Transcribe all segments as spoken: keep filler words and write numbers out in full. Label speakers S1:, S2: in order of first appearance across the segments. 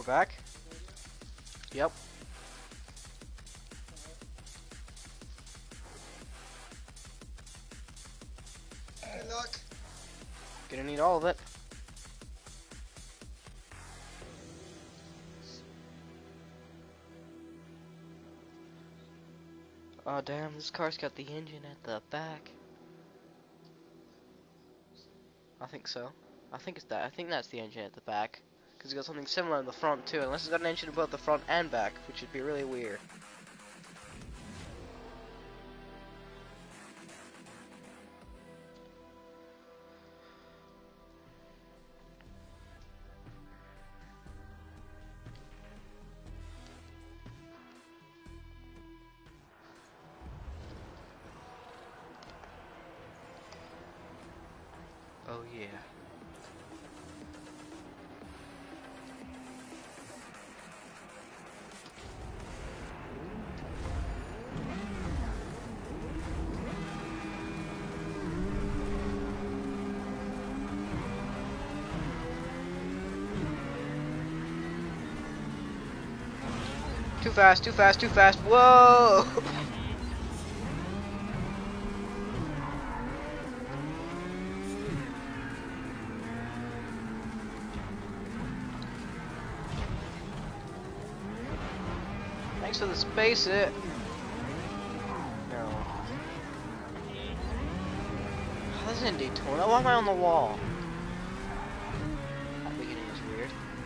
S1: We're back. Yep.
S2: Good luck.
S1: Gonna need all of it. Oh damn, this car's got the engine at the back. I think so. I think it's that. I think that's the engine at the back. Because it's got something similar in the front too, unless it's got an engine in both the front and back, which would be really weird. Oh yeah. Too fast, too fast, too fast. Whoa! Thanks for the space it. No. Oh, this is in Daytona. Why am I on the wall? That beginning is weird.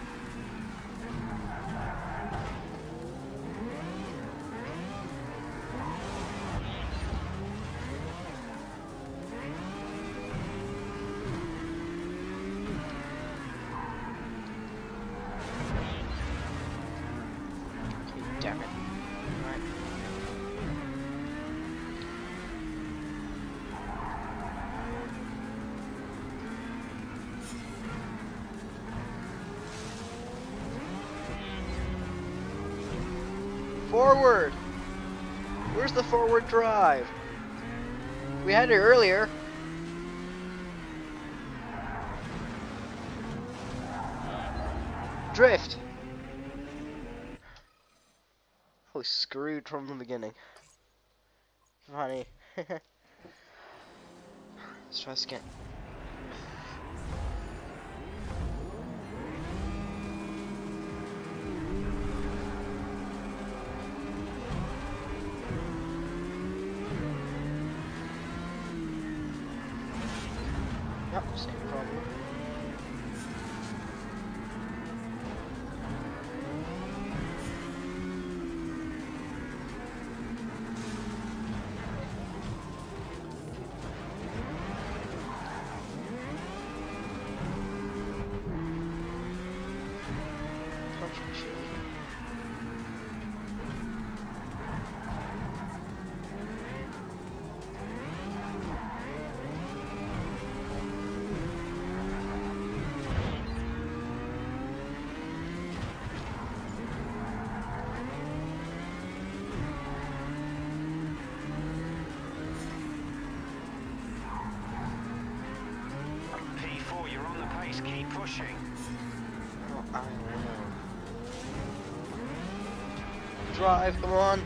S1: Damn it. Alright. Forward! Where's the forward drive? We had it earlier. Drift! I was screwed from the beginning. Funny. Let's try this again. Yep, same problem.
S3: P four, you're on the pace. Keep pushing.
S1: Oh, I will. Drive, come on.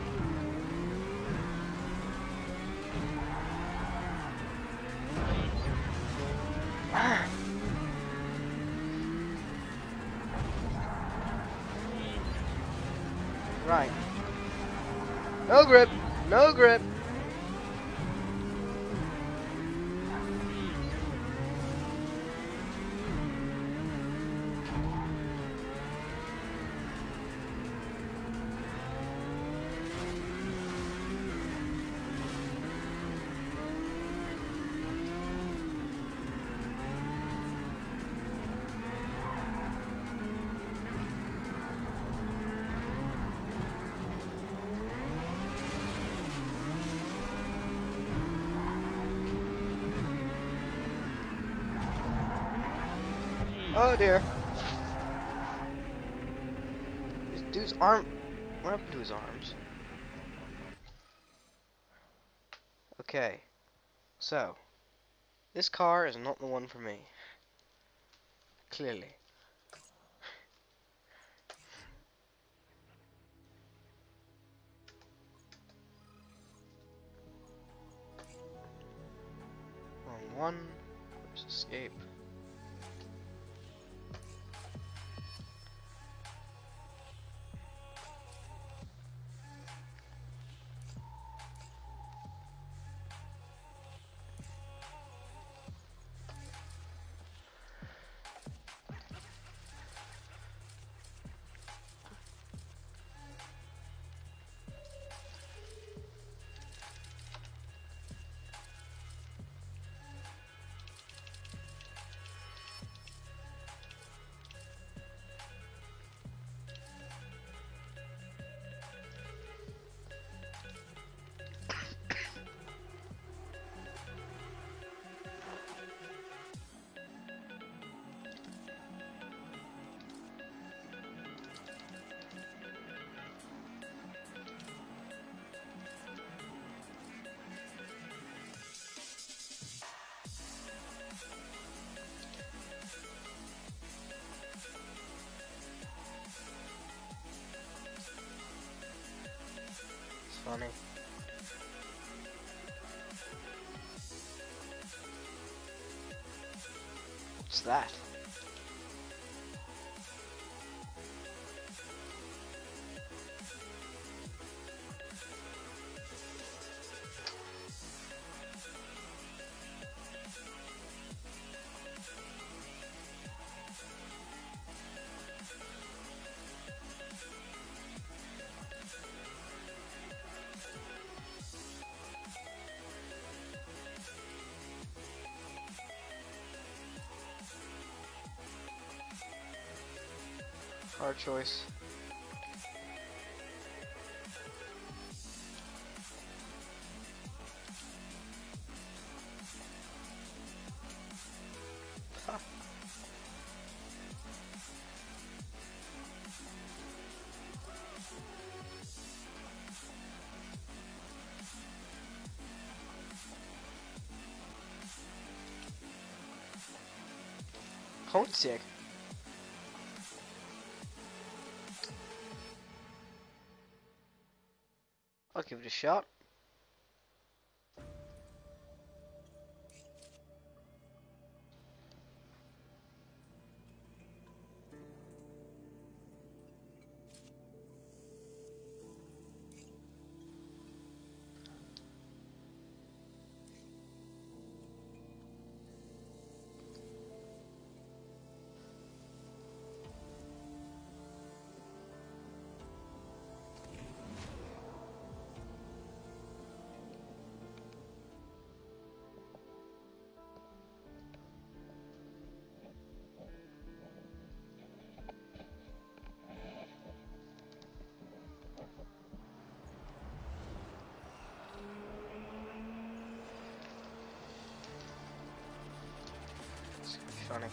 S1: Right. No grip. No grip. Oh dear. This dude's arm. What happened to his arms? Okay. So. This car is not the one for me. Clearly. one. Let's escape. Funny. What's that? Hard choice. Huh. Homesick. I'll give it a shot. Funny.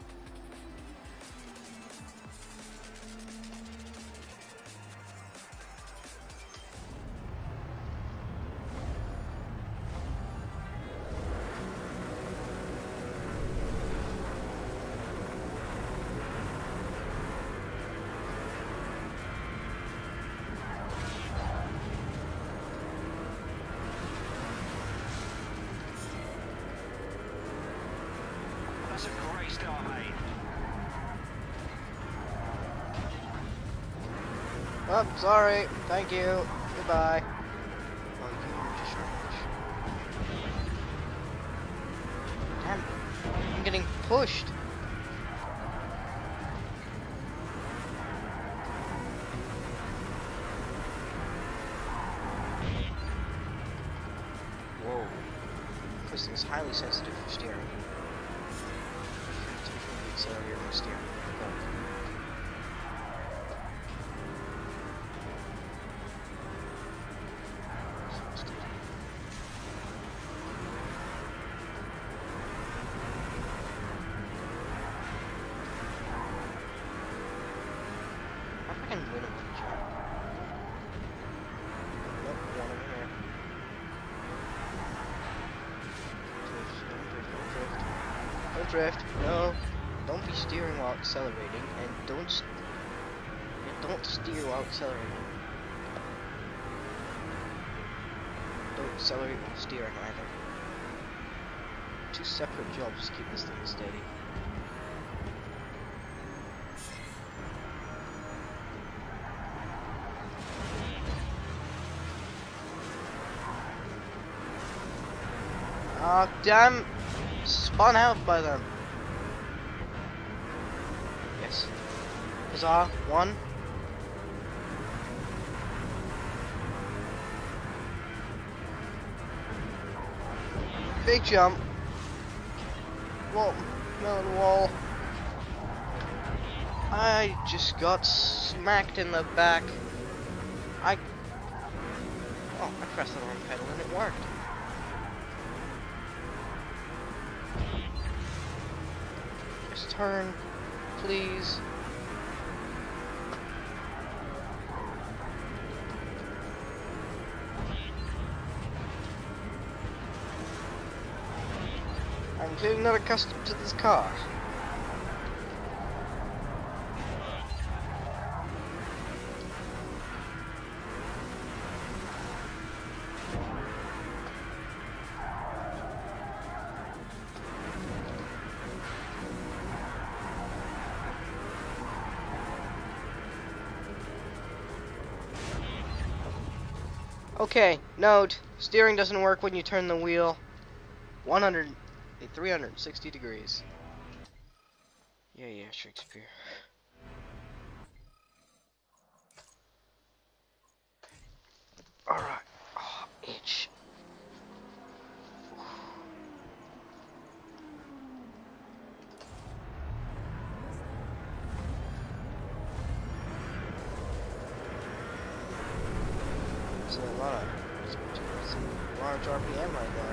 S3: That's a great start, mate.
S1: Oh, sorry. Thank you. Goodbye. Oh, you just rubbish. Damn. I'm getting pushed. Whoa. This thing's highly sensitive for steering. Accelerator and steering. Oh. I can win a one jump. Nope, one over here. Drift, don't drift, don't drift. Don't drift. No. Don't be steering while accelerating, and don't st and don't steer while accelerating. Don't accelerate while steering either. two separate jobs to keep this thing steady. Ah, damn! Spun out by them. Yes. Huzzah! One. Big jump. Whoa, melon wall. I just got smacked in the back. I. Oh, I pressed the wrong pedal and it worked. Just turn, please. I'm clearly not accustomed to this car. Okay, note, steering doesn't work when you turn the wheel one hundred, three hundred sixty degrees. Yeah, yeah, Shakespeare. Alright. Oh, itch. It's a lot of, it's a large R P M right there.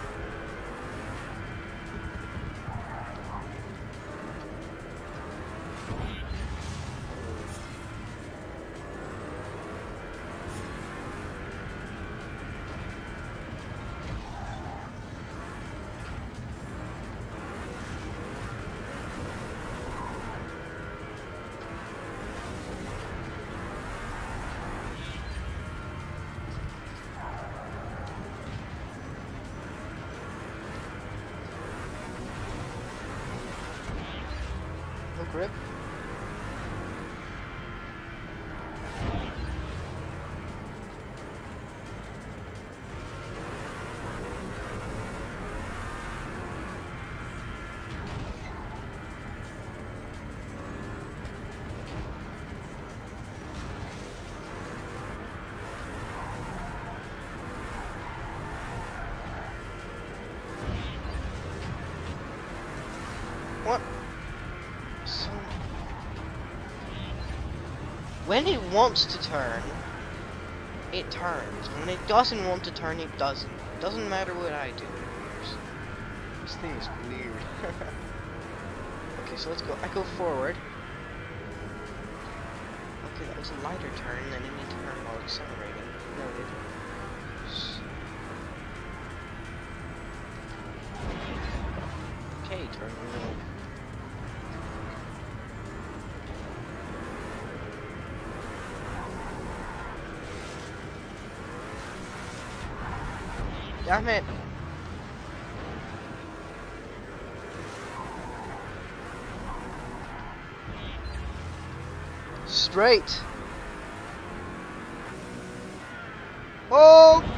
S1: Grip. What? So, when it wants to turn, it turns. When it doesn't want to turn, it doesn't. It doesn't matter what I do. This thing is weird. Okay, so let's go. I go forward. Okay, that was a lighter turn than any turn while accelerating. Noted. Okay, turn wheel. Damn it! Straight! Oh!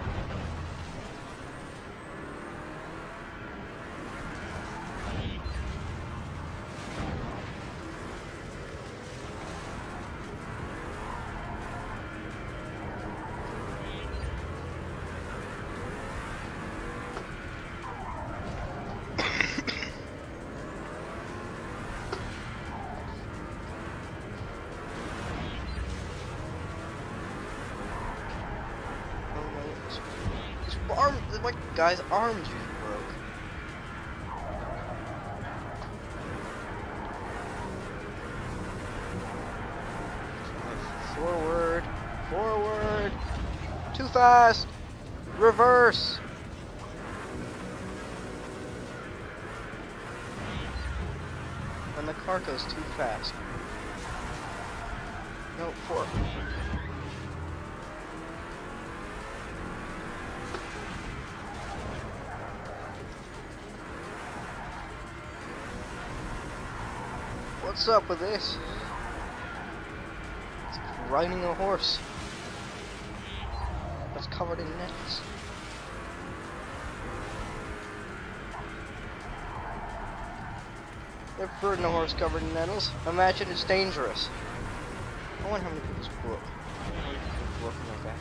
S1: Arm, my guy's arms just broke. Forward, forward, too fast, reverse. When the car goes too fast. No, forward. What's up with this? It's riding a horse that's covered in nets. They're riding a horse covered in nettles. Imagine it's dangerous. I wonder how many people grew up. How many people grew up in like that.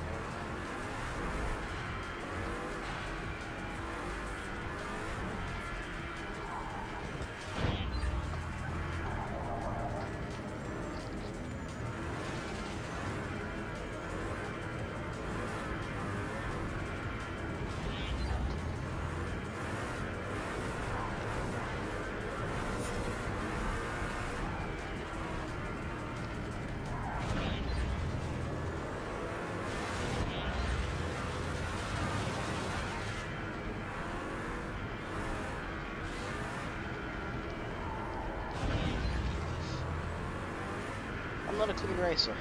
S1: I'm not a clean racer.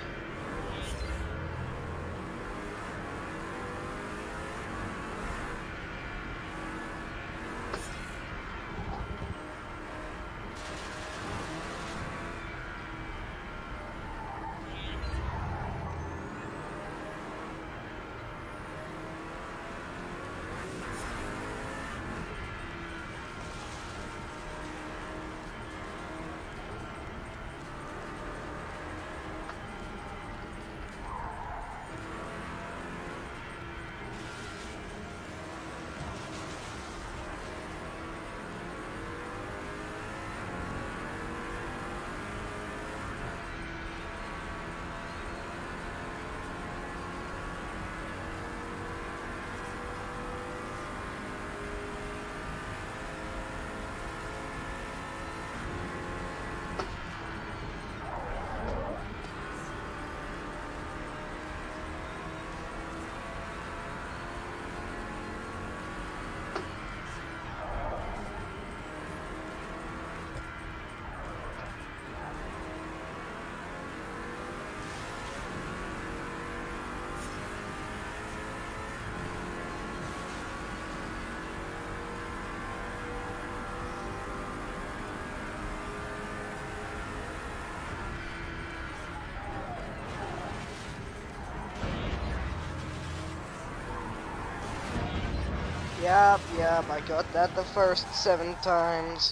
S1: Yep, yep, I got that the first seven times.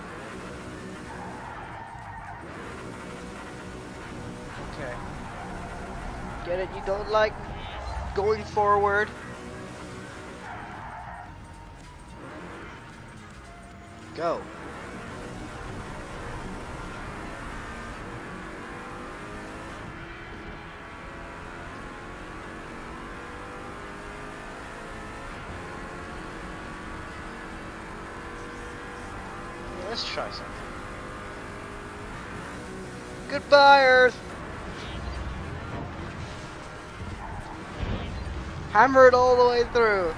S1: Okay. Get it? You don't like going forward? Go. Let's try something. Goodbye, Earth! Hammer it all the way through!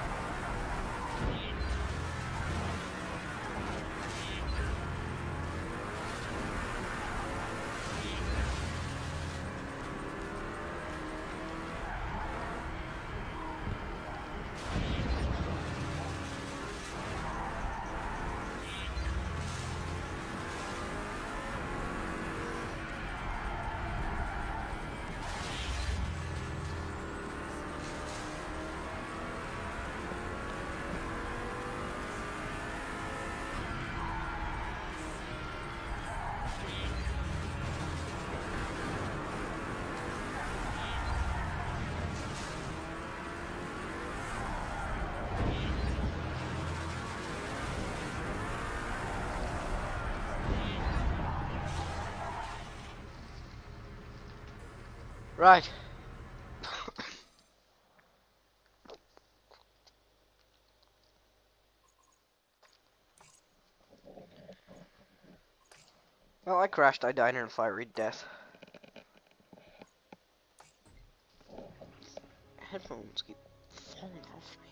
S1: Right. Well, I crashed. I died in a fiery death. Headphones keep falling off me.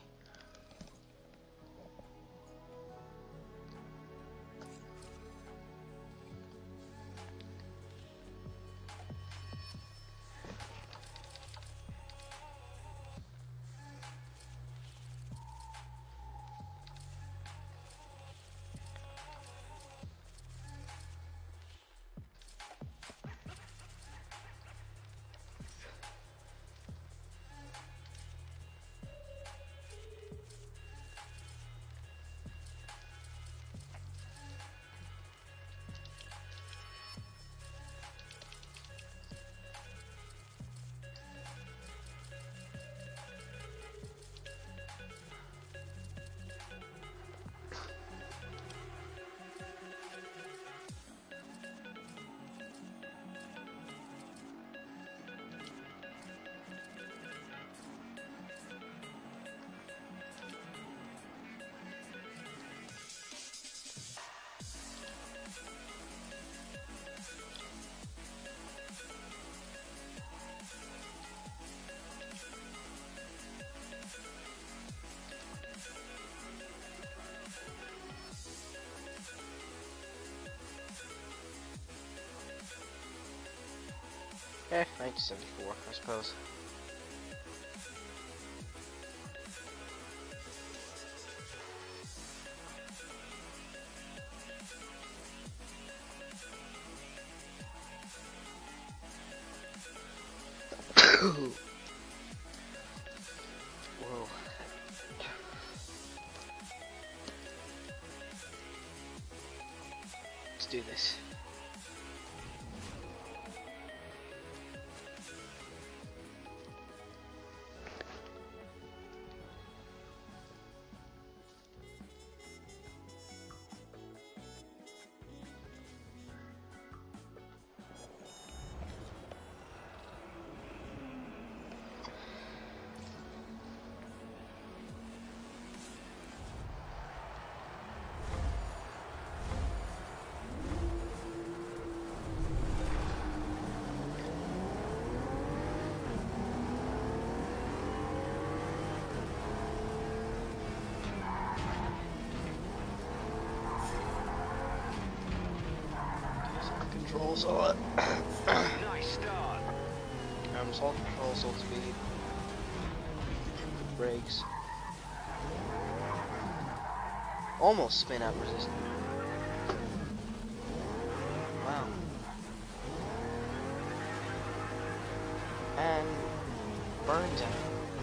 S1: Eh, nineteen seventy-four, I suppose. Whoa. Let's do this. Controls on.
S3: Nice start.
S1: Um, salt control, salt speed. Brakes. Almost spin out resistant. Wow. And burns out.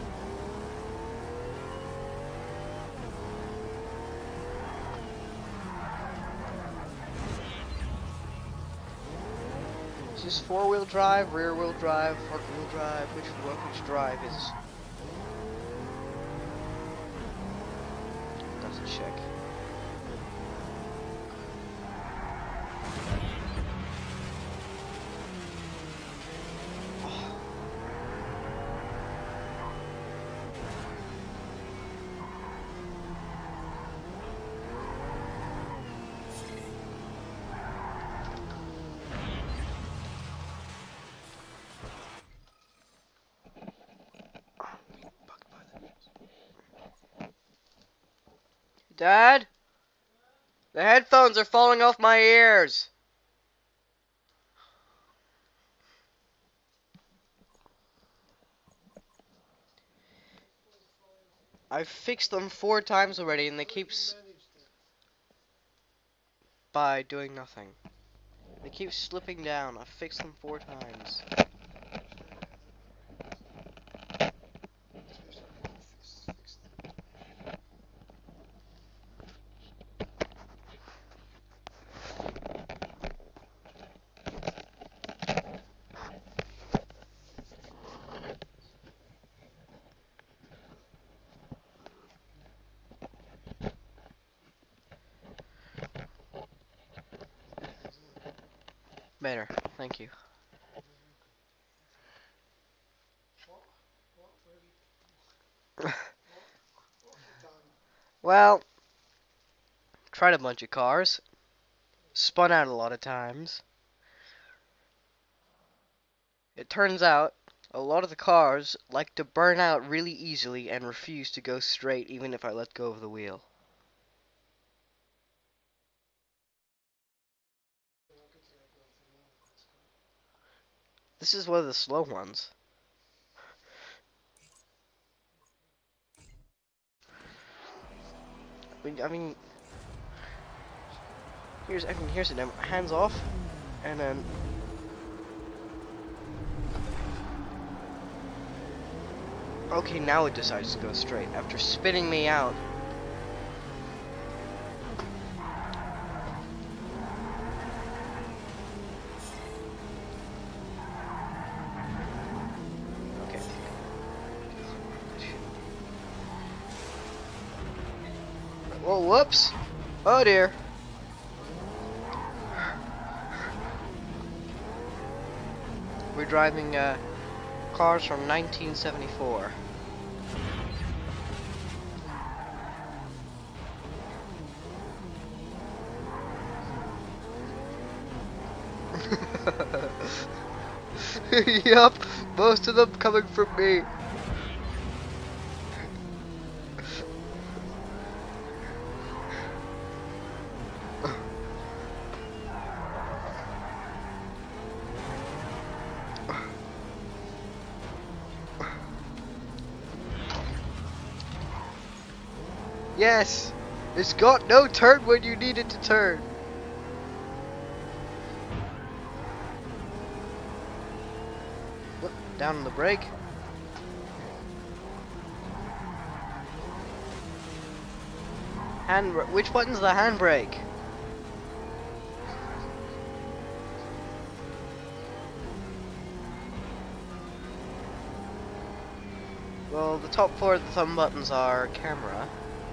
S1: Is this four-wheel drive, rear-wheel drive, front-wheel drive? Which which drive is? Doesn't check. Dad? The headphones are falling off my ears. I've fixed them four times already and they keep s by doing nothing. They keep slipping down. I've fixed them four times. Better, thank you. Well, tried a bunch of cars, spun out a lot of times. It turns out a lot of the cars like to burn out really easily and refuse to go straight even if I let go of the wheel. This is one of the slow ones. I mean, I mean, here's, I mean, here's the demo. Hands off, and then. Okay, now it decides to go straight after spinning me out. Okay. Whoa, whoops. Oh dear. We're driving uh, cars from nineteen seventy-four. Yup, most of them coming from me. Yes! It's got no turn when you need it to turn. Whoop, down on the brake. Hand. Which button's the handbrake? Well, the top four of the thumb buttons are camera.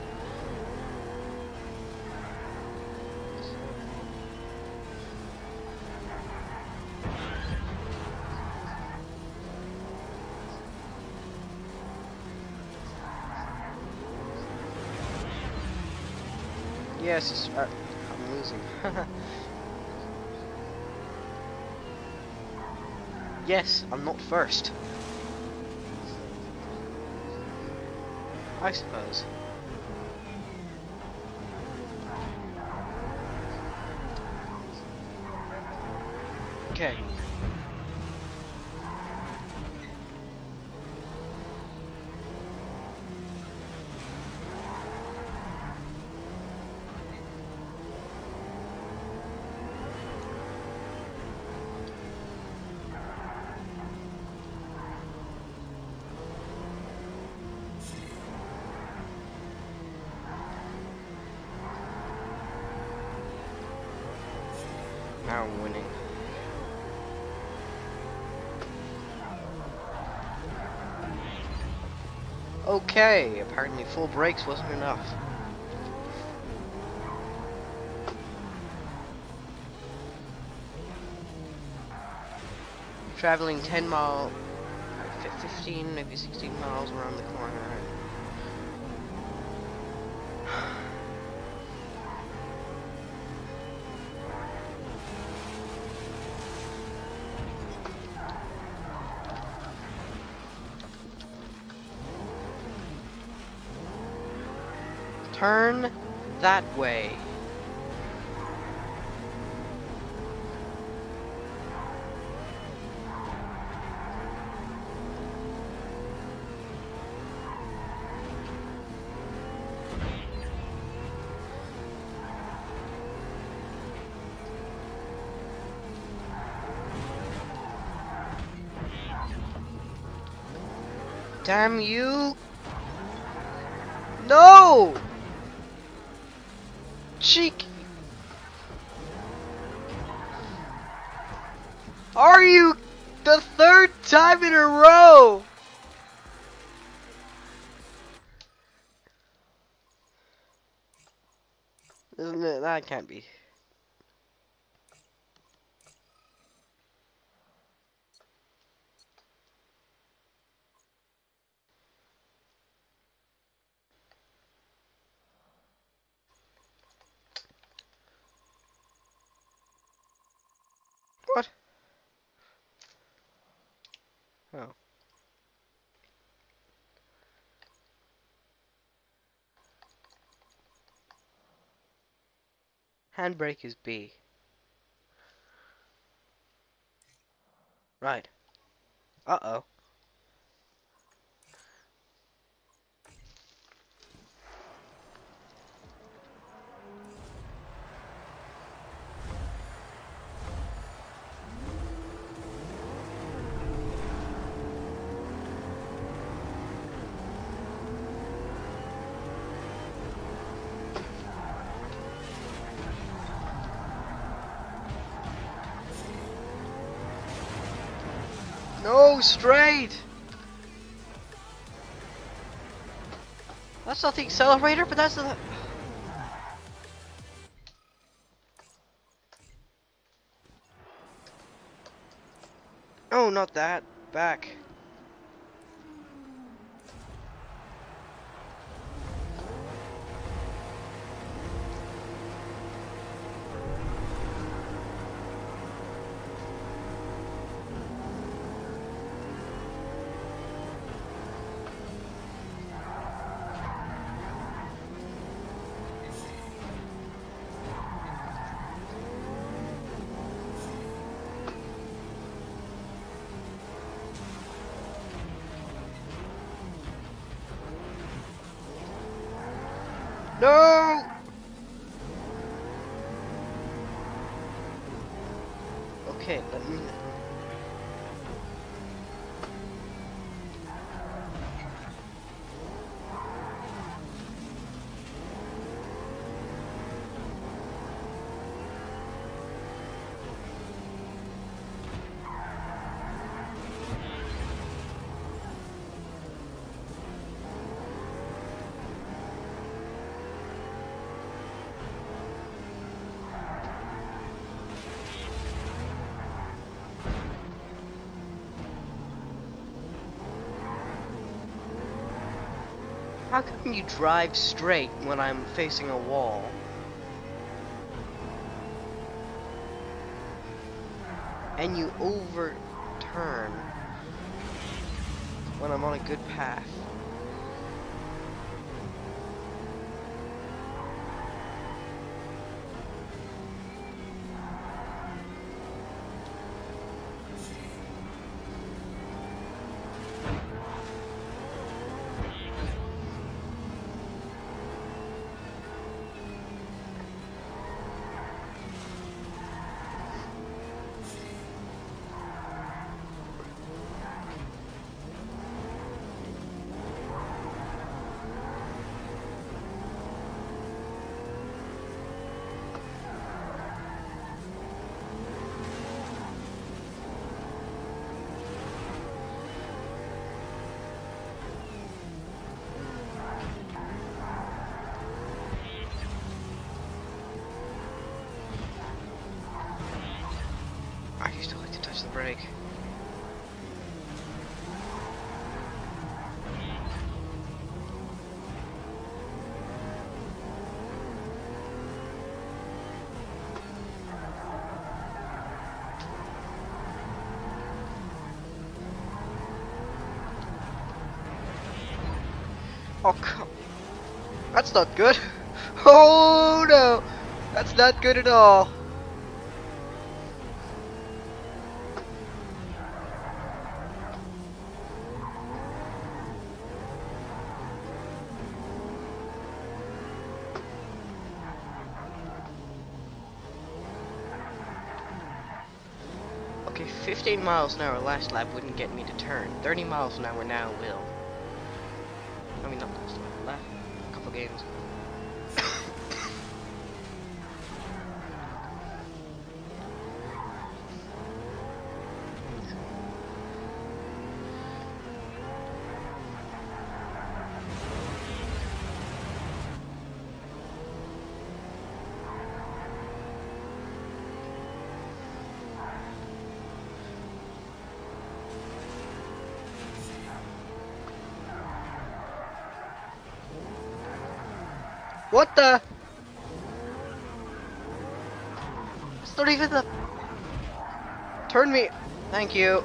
S1: Yes, it's, uh, I'm losing. Yes, I'm not first. I suppose. Okay. Now I'm winning. Okay, apparently full brakes wasn't enough. Traveling ten mile, fifteen, maybe sixteen miles around the corner. Turn that way. Damn you! No! Cheeky! Are you the third time in a row? Isn't it? That can't be. What? Oh. Handbrake is B. Right. Uh-oh. No, straight! That's not the accelerator, but that's the... Oh, not that. Back. No! Okay, let me... How come you drive straight when I'm facing a wall? And you overturn when I'm on a good path? I used to like to touch the brake. Oh, come. That's not good. Oh no, that's not good at all. Okay, fifteen miles an hour last lap wouldn't get me to turn. thirty miles an hour now will. I mean, not last lap, last couple games. What the? It's not even the... Turn me... Thank you.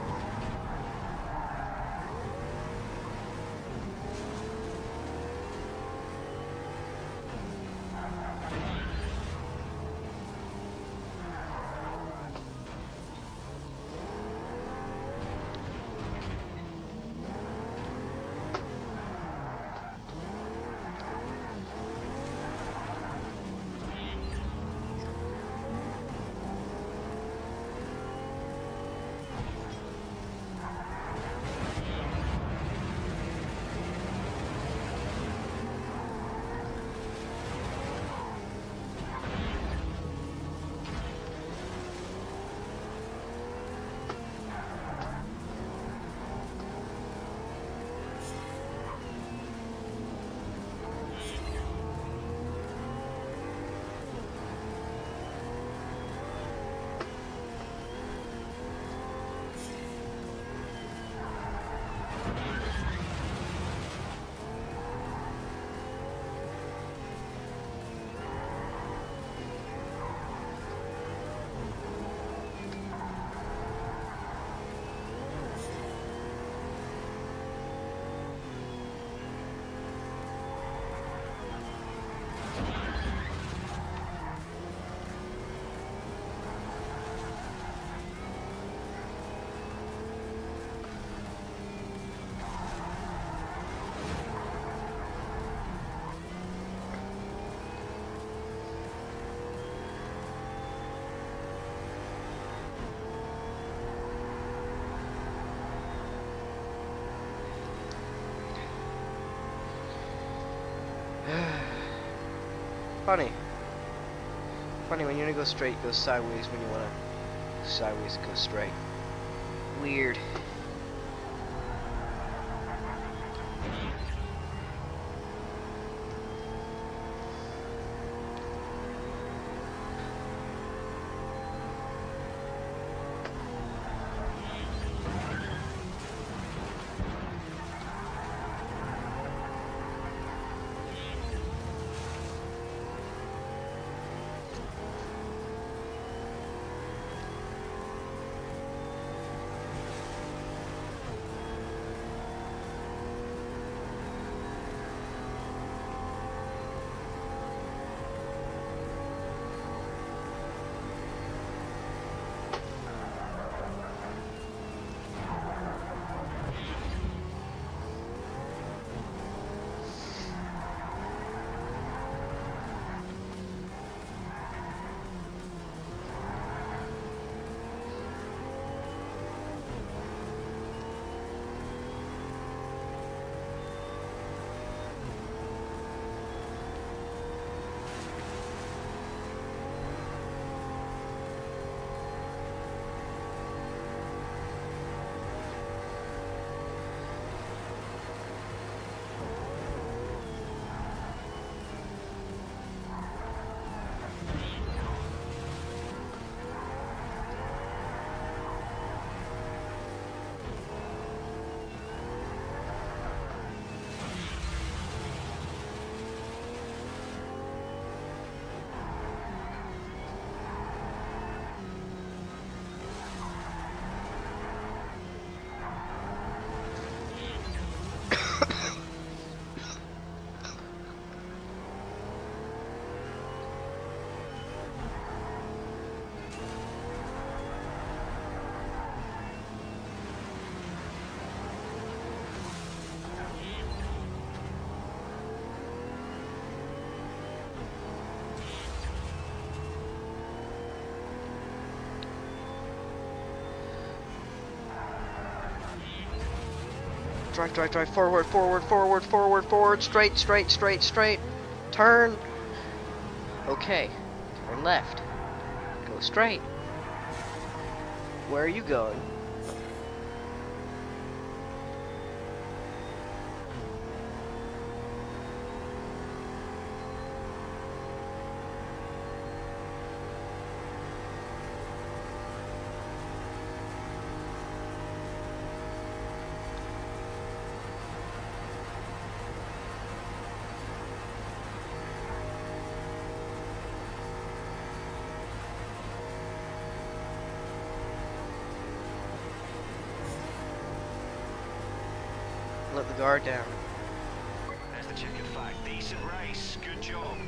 S1: Funny. Funny, when you want to go straight, it goes sideways. When you want to sideways, it goes straight. Weird. Drive, drive, drive, forward, forward, forward, forward, forward, straight, straight, straight, straight. Turn. Okay. Turn left. Go straight. Where are you going? Let the guard down.
S3: That's the check of fact. Decent race. Good job.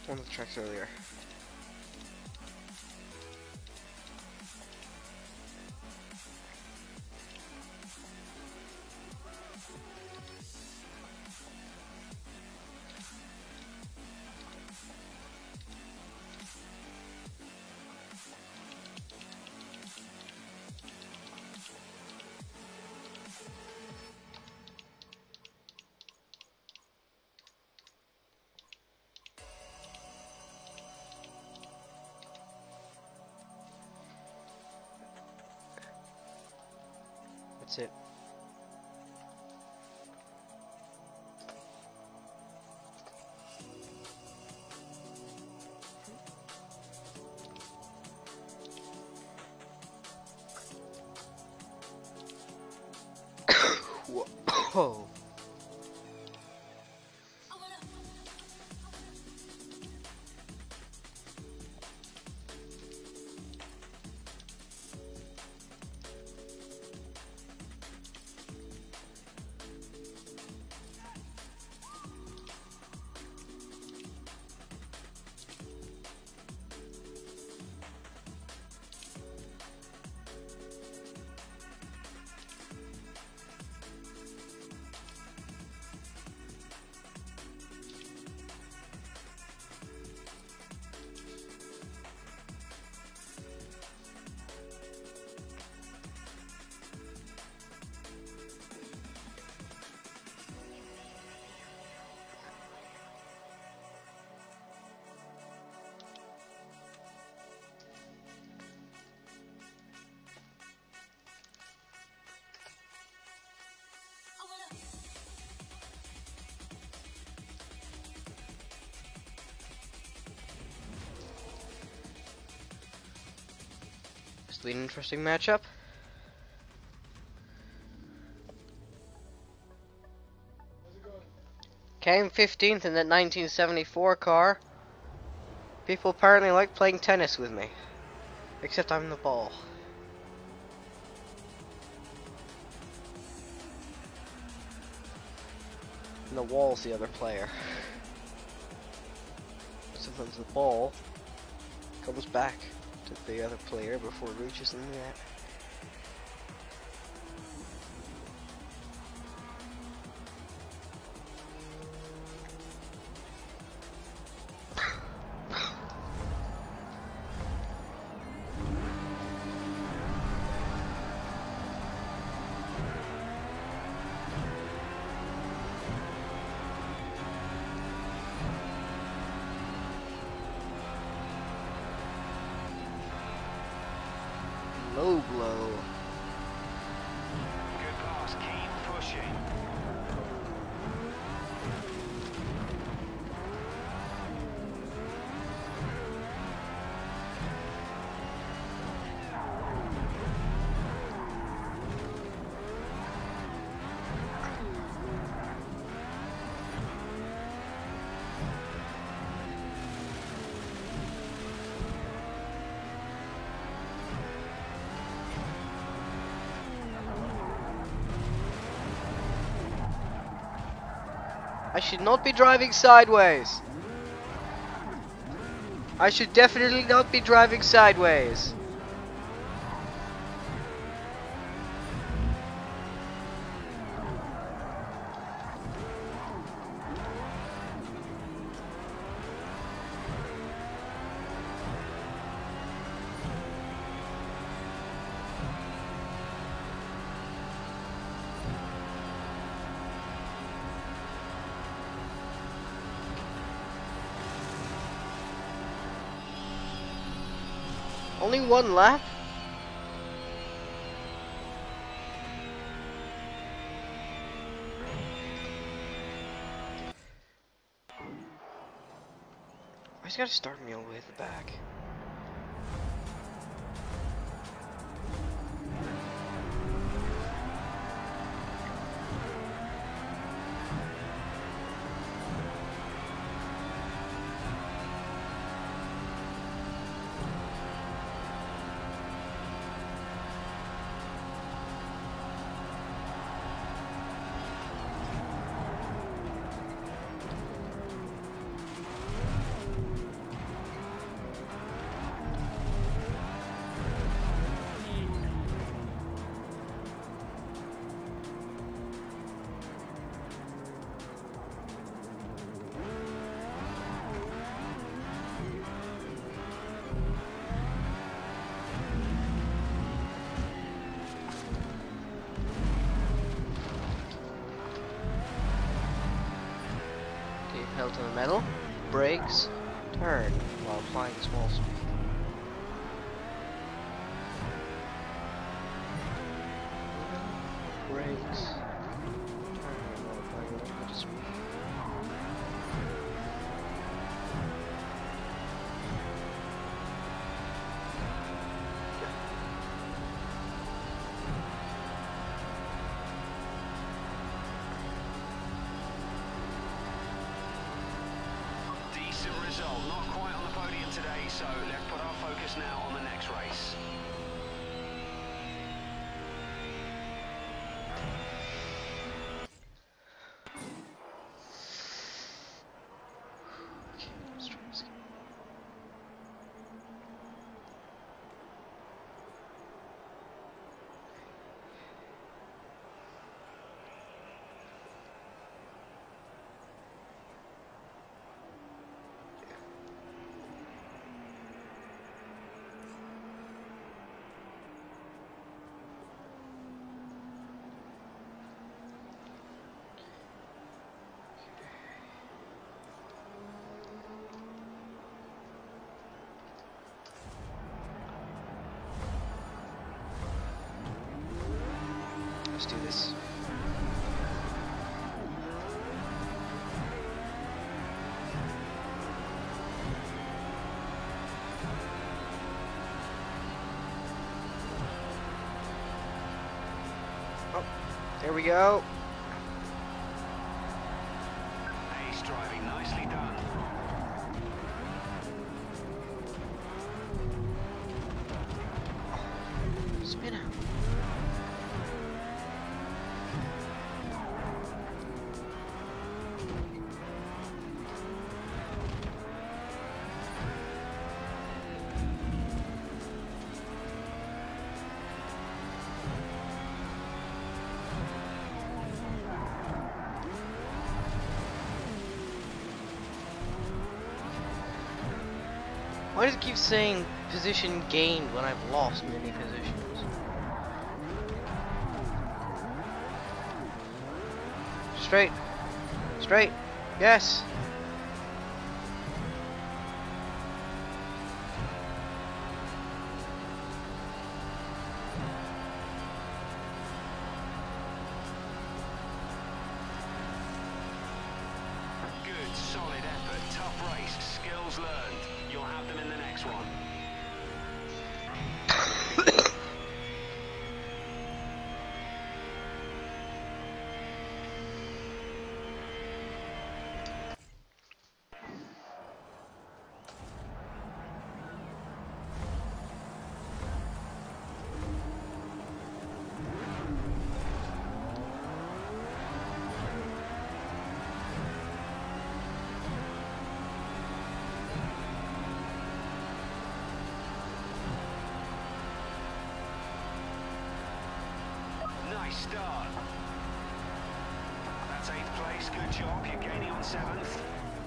S1: one of the tracks earlier. That's it. Whoa. This will be an interesting matchup. Came fifteenth in that nineteen seventy-four car. People apparently like playing tennis with me. Except I'm the ball. And the wall's the other player. Sometimes the ball comes back to the other player before it reaches the net. Low blow.
S3: Good pass, keep pushing.
S1: I should not be driving sideways. I should definitely not be driving sideways. Only one lap? I just gotta start me all the way at the back. Okay, pedal to the metal, brakes, turn while applying small speed. Brakes, turn while applying a little bit of speed.
S3: Decent result. Not quite on the podium today, so let's put our focus now on the next race.
S1: Okay, let's try this again. Let's do this. Oh, there we go.
S3: Ace driving, nicely done.
S1: Spin out. Why does it keep saying position gained when I've lost many positions? Straight. Straight. Yes.
S3: Good, solid effort, tough race, skills learned. You'll have them in the next one. Nice start. That's eighth place, good job. You're gaining on seventh.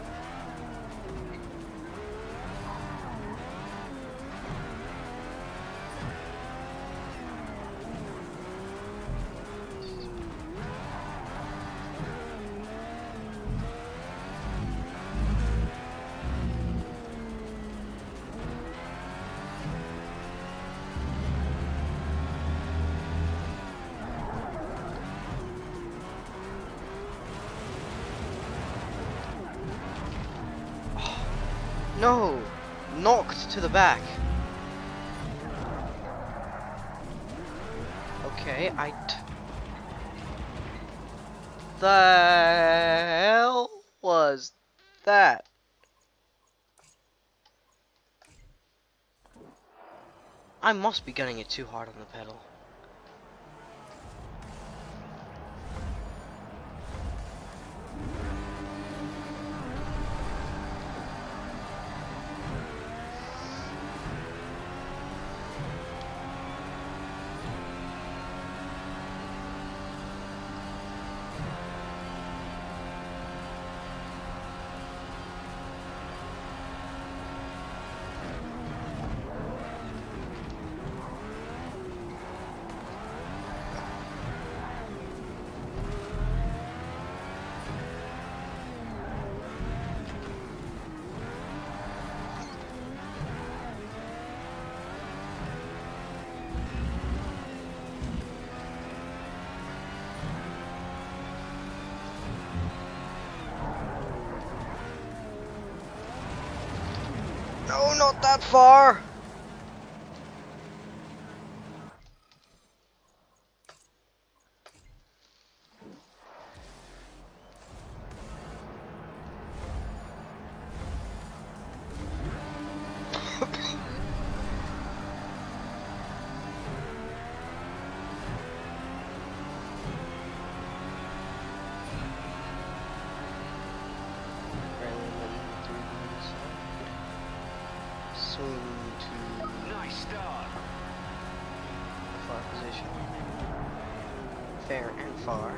S1: No! Knocked to the back. Okay, I... T the hell was that? I must be getting it too hard on the pedal. not that far. Swing to
S3: Nice start.
S1: far position. Fair and far.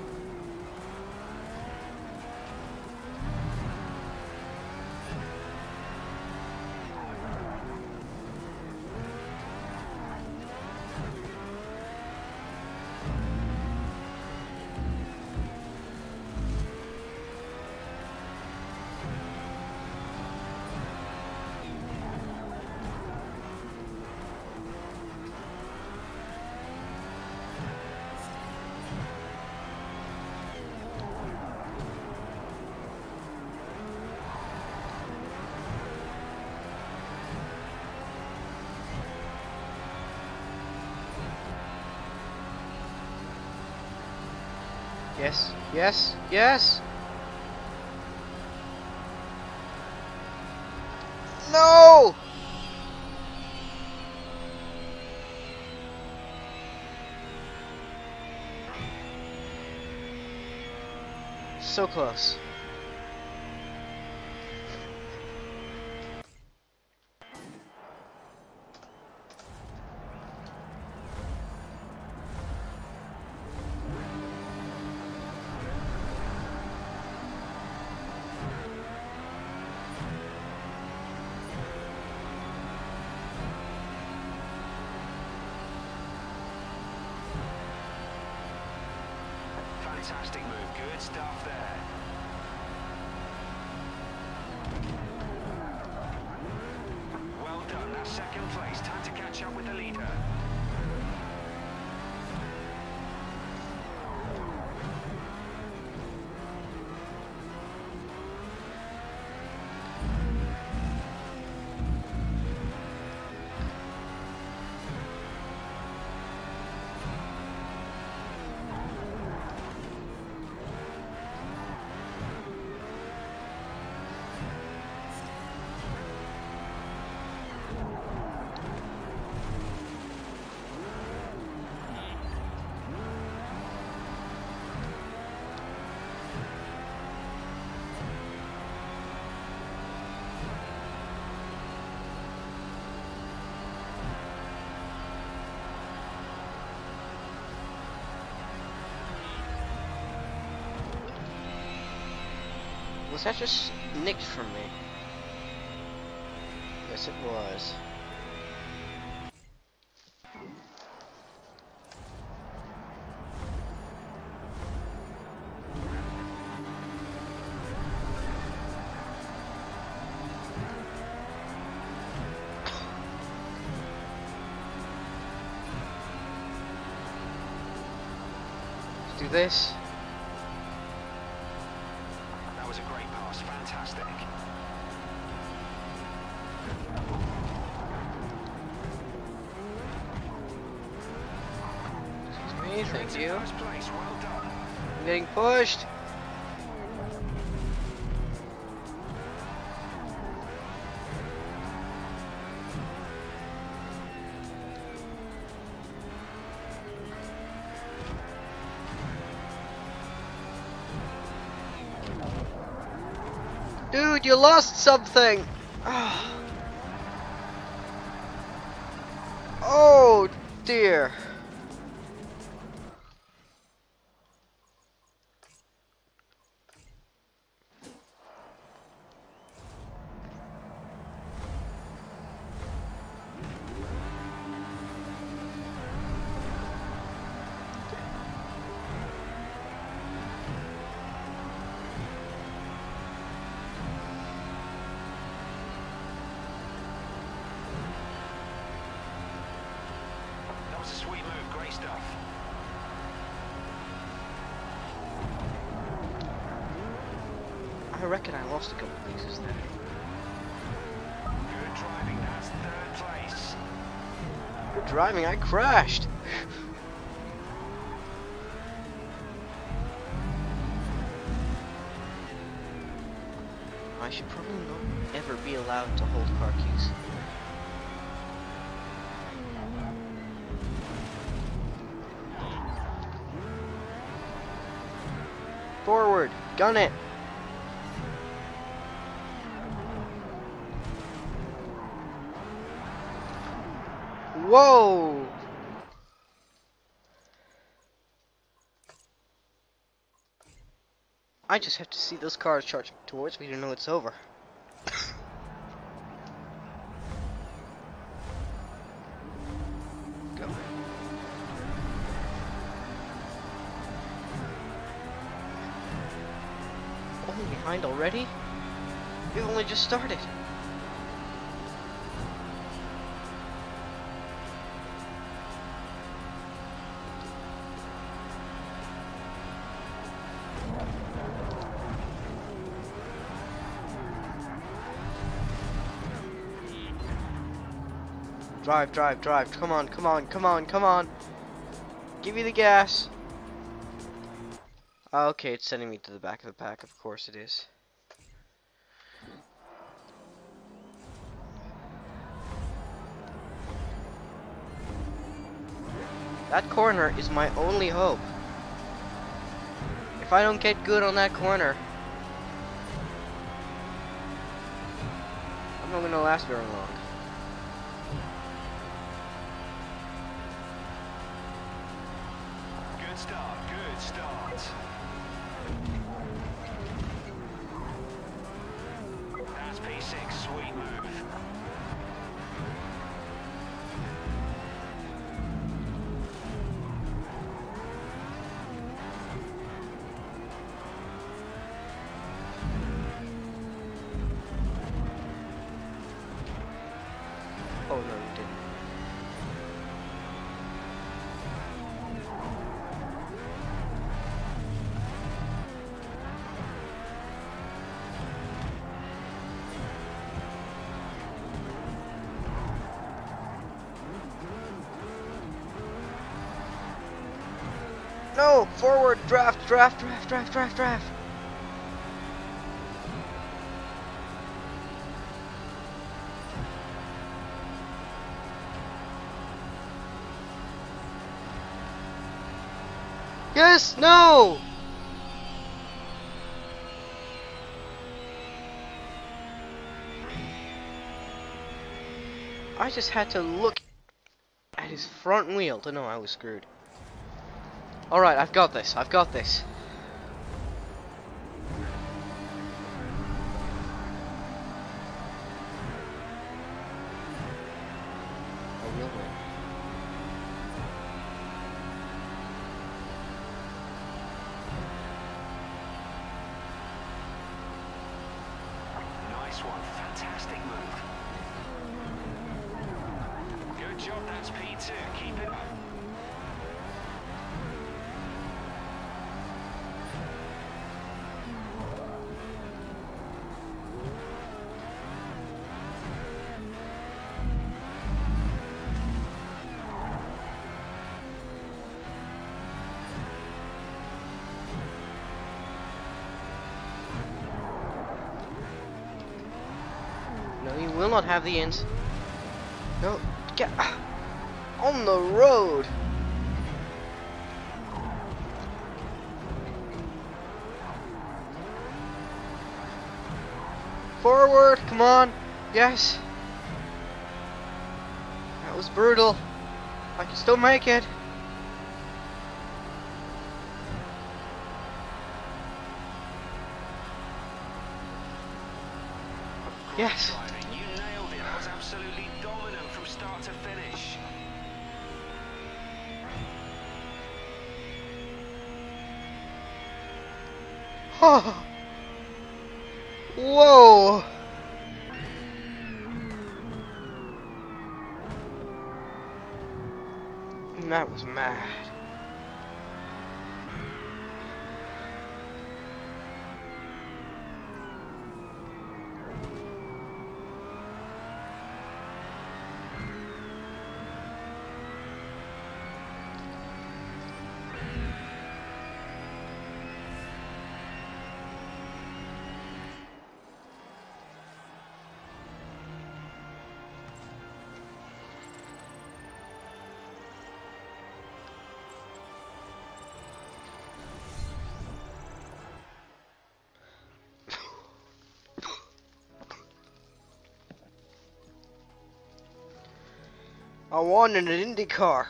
S1: Yes, yes, yes! No! So close.
S3: Fantastic move. Good stuff there. Well done. That's second place. Time to catch up with the leader.
S1: Was that just nicked from me? Yes, it was. Let's do this.
S3: That was a great pass. Fantastic.
S1: Excuse me, thank you.
S3: First place. Well done.
S1: I'm getting pushed. Dude, you lost something! Oh dear.
S3: That was a sweet move. Great stuff.
S1: I reckon I lost a couple pieces there.
S3: Good driving. That's third place.
S1: Good driving. I crashed. I should probably not ever be allowed to hold car keys. Forward! Gun it! Whoa! I just have to see those cars charging towards me to know it's over. Go. Only behind already? We've only just started. Drive, drive, drive. Come on, come on, come on, come on. Give me the gas. Okay, it's sending me to the back of the pack. Of course it is. That corner is my only hope. If I don't get good on that corner, I'm not gonna last very long.
S3: Good start, good start. That's P six, sweet move.
S1: Oh no, you didn't. No! Forward! Draft! Draft! Draft! Draft! Draft! Draft! Yes! No! I just had to look at his front wheel to know I was screwed. Alright, I've got this. I've got this. I will win.
S3: Nice one, fantastic move. Good job, that's P two. Keep it up.
S1: No, you will not have the ins. No, get on the road. Forward, come on. Yes. That was brutal. I can still make it. Yes.
S3: Driving, you nailed it. That was absolutely dominant from start to finish.
S1: Whoa. That was mad. I won in an Indy car.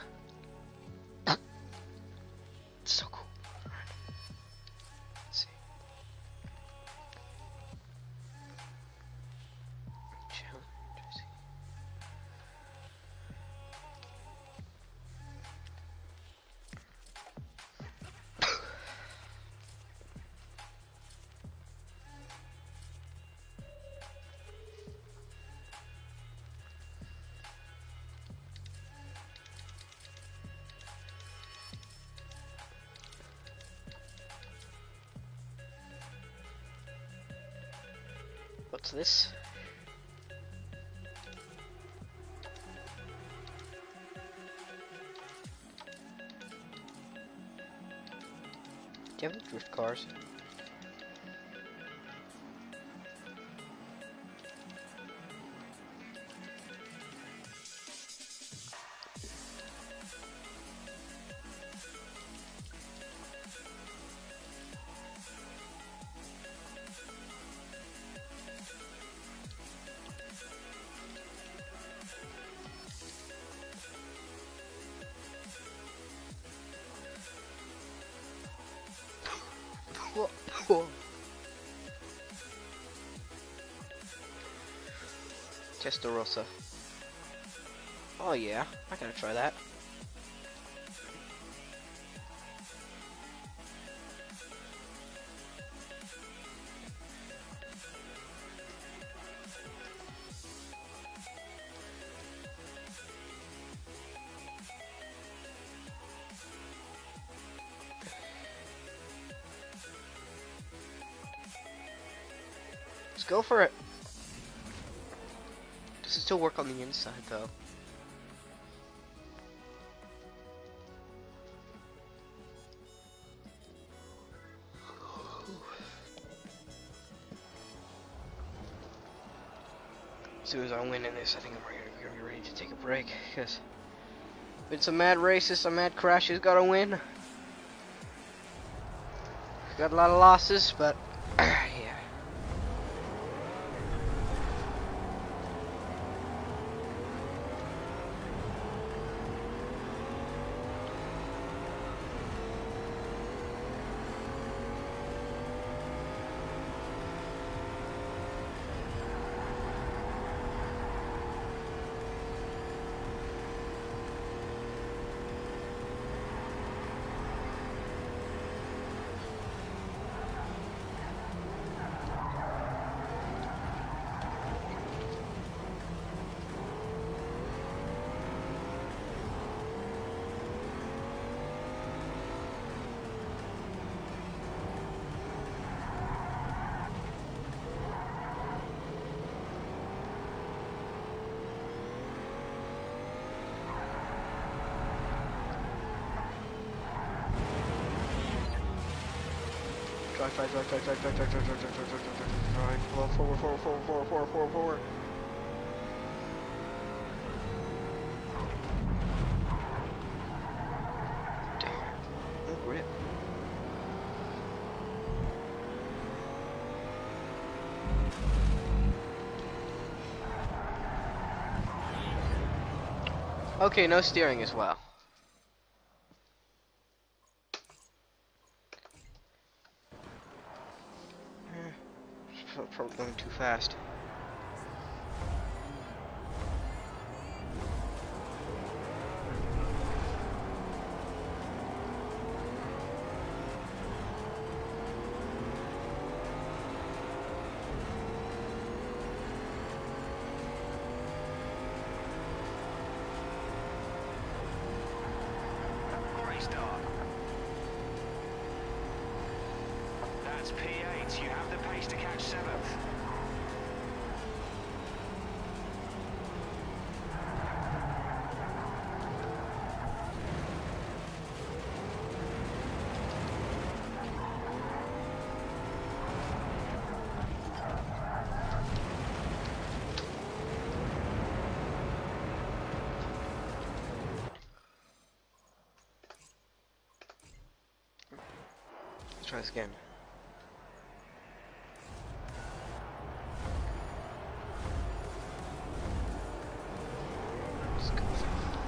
S1: It's so cool. Alright. Let's see. Challenge. I see. What's this? Do you have any drift cars? Whoa, whoa. Testarossa. Oh yeah, I gotta try that. Let's go for it. Does it still work on the inside though? As soon as I win in this, I think I'm ready, gonna be ready to take a break. Cause it's a mad races, a mad crashes. Gotta win. Got a lot of losses, but yeah. Drive, drive, drive, drive, drive, drive, drive, drive, drive, drive, drive, drive, drive, drive, drive, forward, forward, forward, forward, forward, forward, forward. Damn, no grip. Okay, no steering as well. Probably going too fast.
S3: Great start. That's P eight. You have the pace to catch seventh.
S1: Let's try this again. Let's go.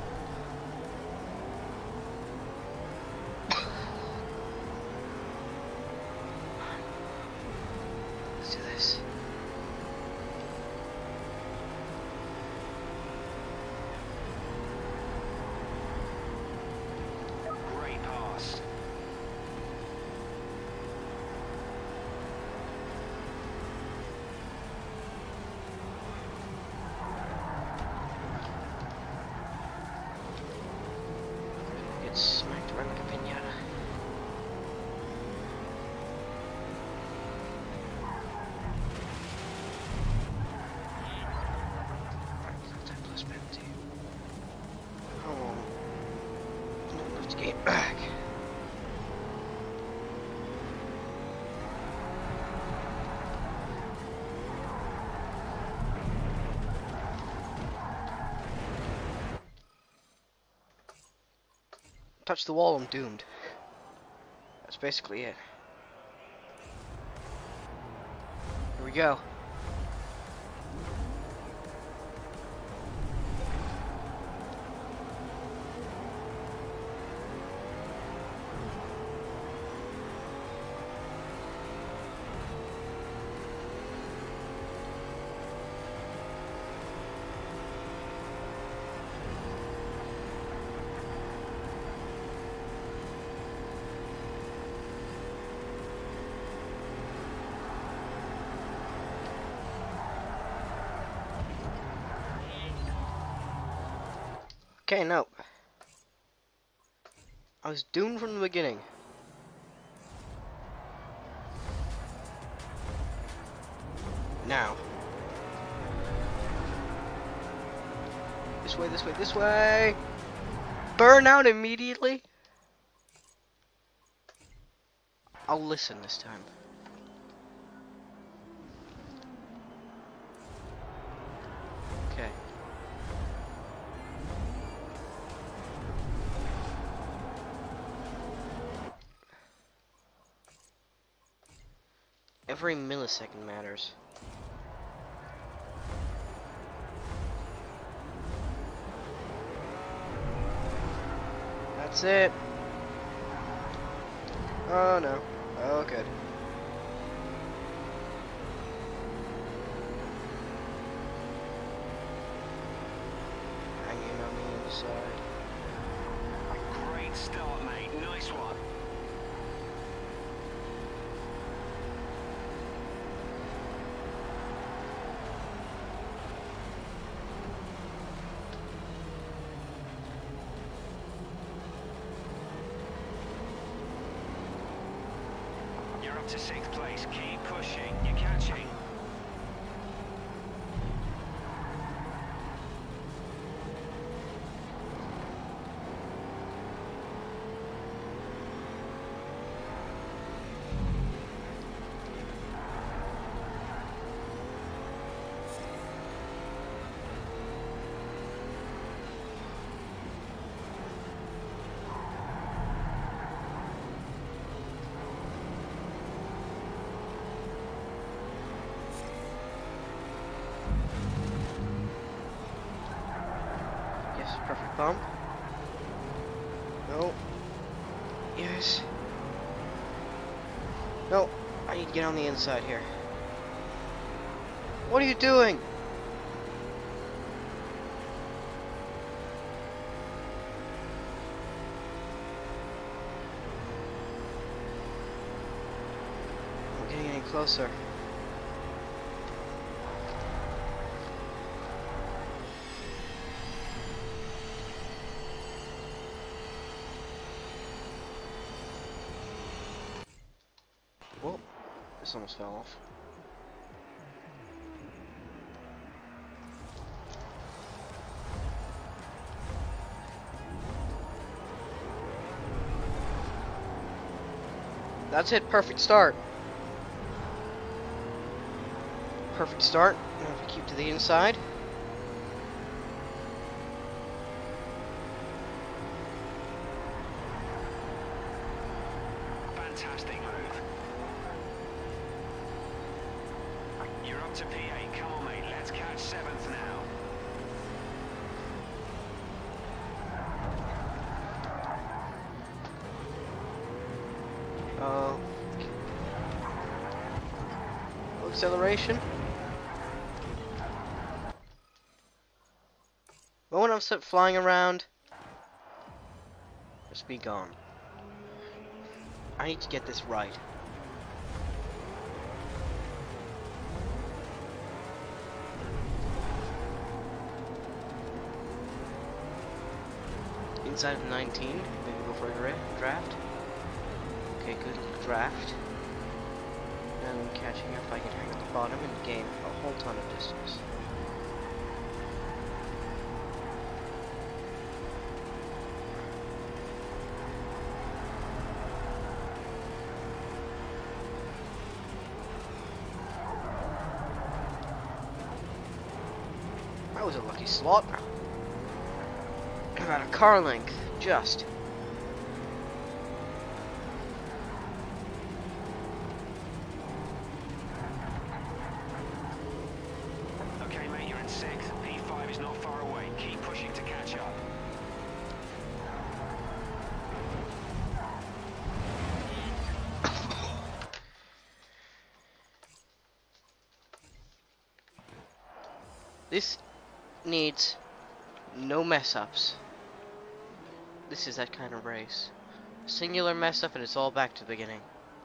S1: Touch the wall, I'm doomed. That's basically it. Here we go. Okay, no. I was doomed from the beginning. Now. This way, this way, this way! Burn out immediately! I'll listen this time. Okay. Every millisecond matters. That's it. Oh no. Oh good. Hanging on the inside.
S3: Great start, mate. Nice one. You're up to sixth place. Keep pushing. You're catching.
S1: Perfect bump. No. Yes. No. I need to get on the inside here. What are you doing? I'm getting any closer. Whoa, this almost fell off. That's it, perfect start. Perfect start. Now if we keep to the inside.
S3: Fantastic move. You're up to P eight. Come on, mate. Let's catch seventh now.
S1: Uh, acceleration. Moment I'm set flying around. Just be gone. I need to get this right. Inside of nineteen, maybe go for a dra draft. Okay, good draft. And catching up, I can hang at the bottom and gain a whole ton of distance. was a lucky slot. About a car length, just.
S3: Okay, mate, you're in sixth. P five is not far away. Keep pushing to catch up.
S1: This needs no mess ups. This is that kind of race. A singular mess up and it's all back to the beginning.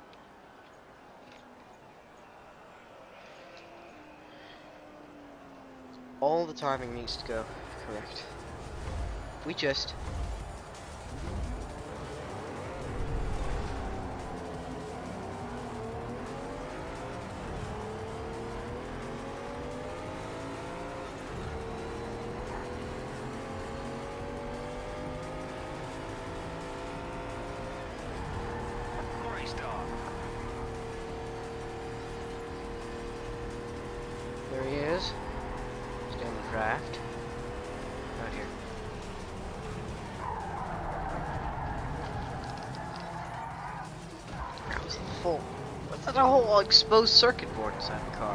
S1: All the timing needs to go correct. We just
S3: Great start.
S1: there he is. He's doing the draft. Out here. That was a full. What's that a whole exposed circuit board inside the car?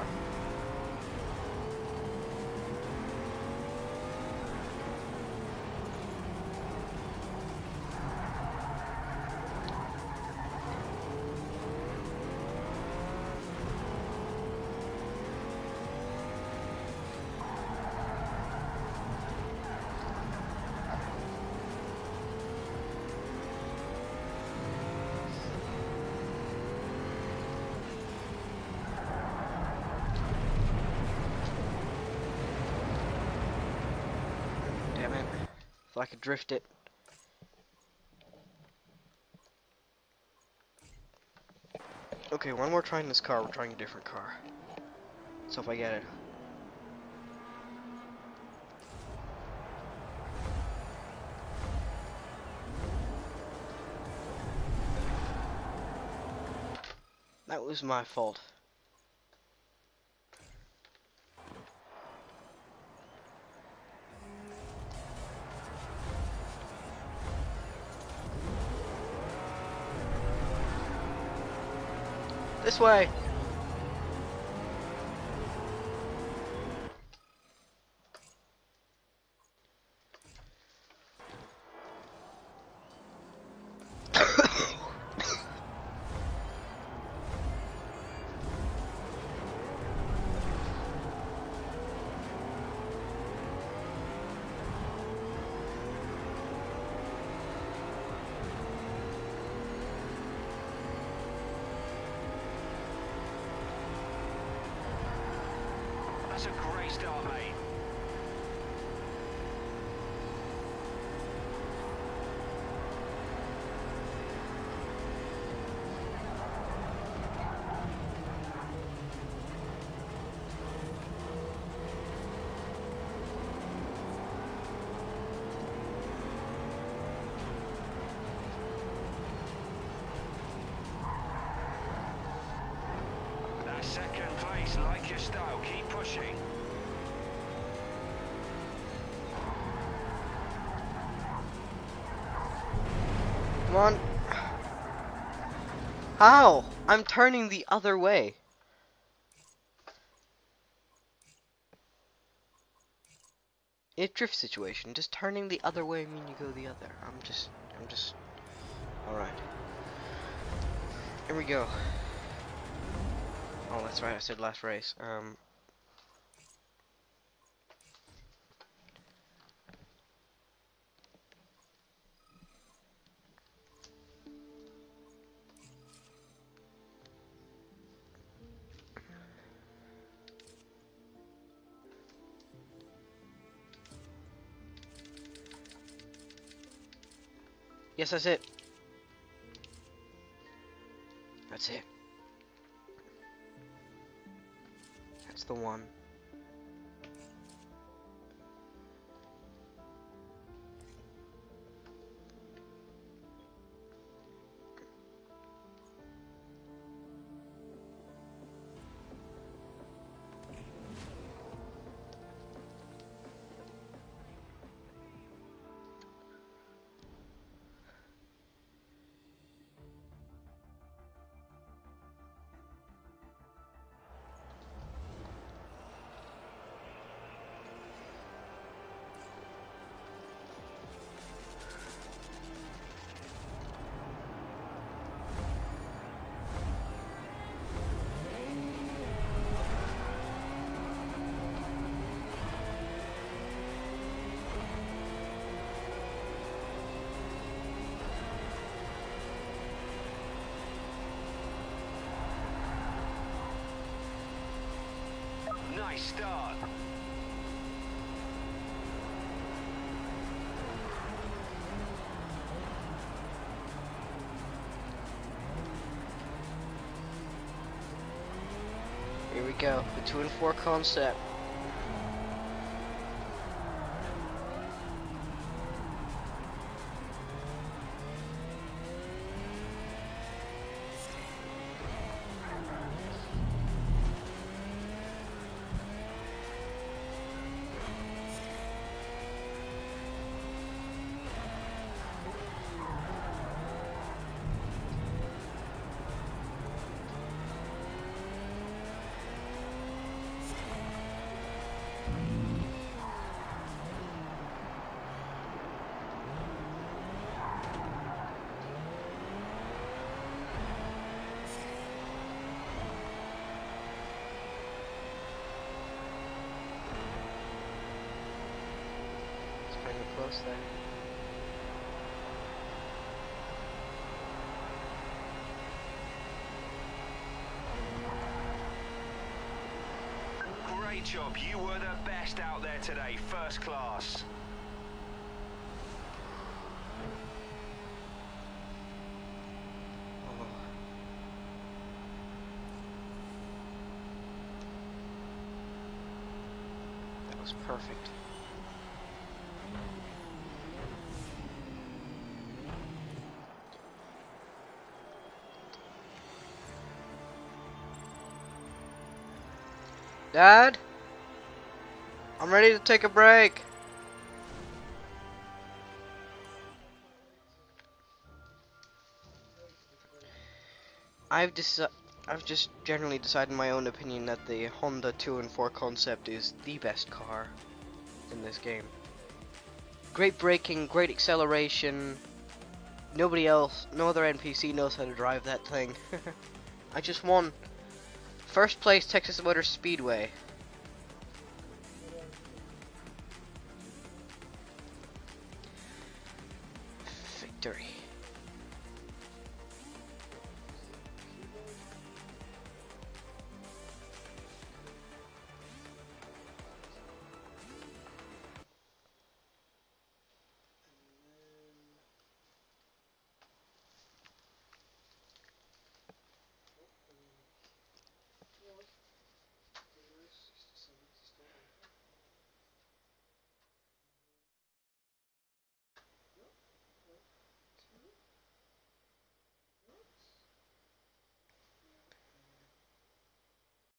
S1: Damn it. If I could drift it. Okay, when we're trying this car, we're trying a different car. So if I get it. That was my fault. This way!
S3: That's a great start, mate. That's second place, like your style. Keep pushing.
S1: Come on. How? I'm turning the other way. In a drift situation, just turning the other way mean you go the other. I'm just, I'm just, alright. Here we go. Oh, that's right, I said last race. Um... Yes, that's it. That's it. That's the one.
S3: Nice start.
S1: Here we go, the two and four concept. Close there.
S3: Great job. You were the best out there today. First class.
S1: Oh. That was perfect. Dad? I'm ready to take a break. I've deci- I've just generally decided in my own opinion that the Honda two and four concept is the best car in this game. Great braking, great acceleration. Nobody else, no other N P C knows how to drive that thing. I just won. First place, Texas Motor Speedway. Victory.